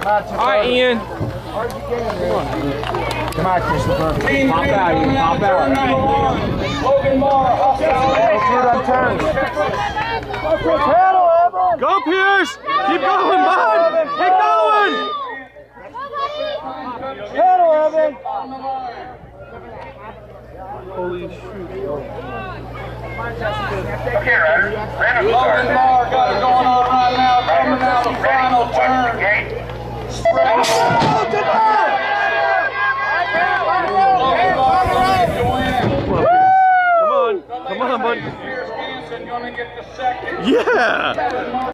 All right, Ian. Come on, Christopher. Pop out, you pop out. Logan Moore, Go, Pierce. Keep going, bud. Keep going. Pedal, Evan. Holy shoot. Okay, Logan Moore got it going on right now, coming out the final turn. Spread. Come on, bud. Pierce Hansen gonna get the second. Yeah.